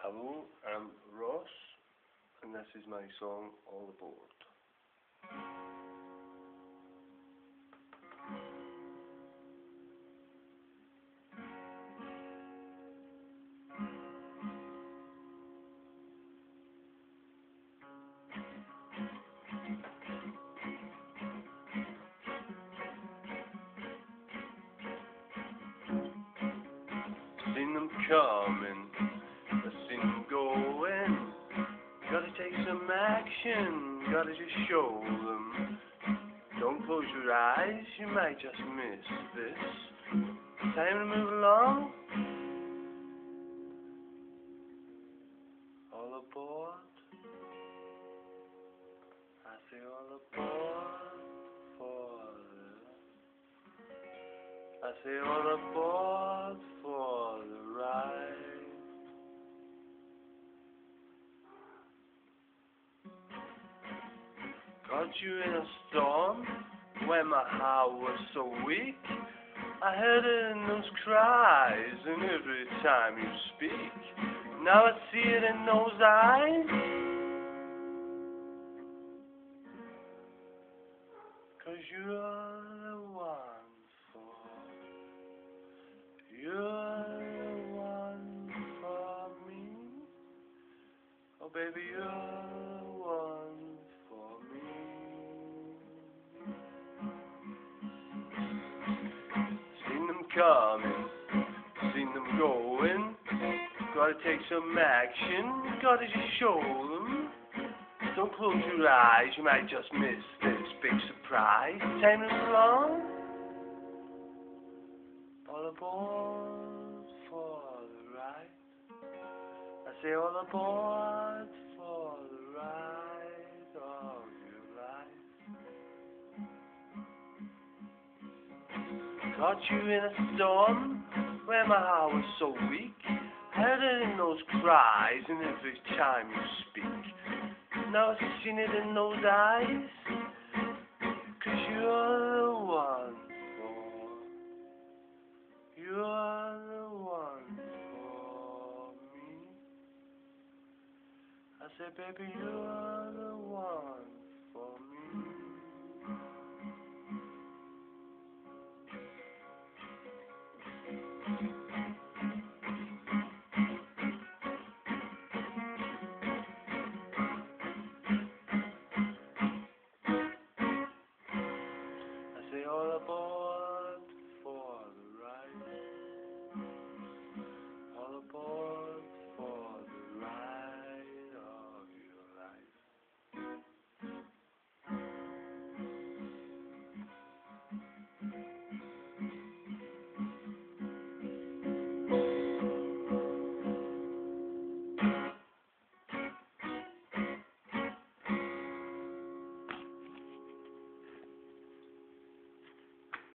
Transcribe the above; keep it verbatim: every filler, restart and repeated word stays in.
Hello, I'm Ross, and this is my song, All Aboard. Seen them coming, I've seen them going. Gotta take some action, gotta just show them. Don't close your eyes, you might just miss this. Time to move along. All aboard. I say all aboard for the... I say all aboard for the ride. Caught you in a storm when my heart was so weak. I heard it in those cries and every time you speak. Now I see it in those eyes. 'Cause you're the one for, you're the one for me. Oh baby, you're the one for me. Seen them coming, seen them going. Gotta take some action, gotta just show them. Don't close your eyes, you might just miss this big surprise. Time is long. All aboard for the ride. I say all aboard for the ride of your life. Caught you in a storm where my heart was so weak. Heard it in those cries and every time you speak. Now I've seen it in those eyes. 'Cause you're the one for, you're the one for me. I said, baby, you're the one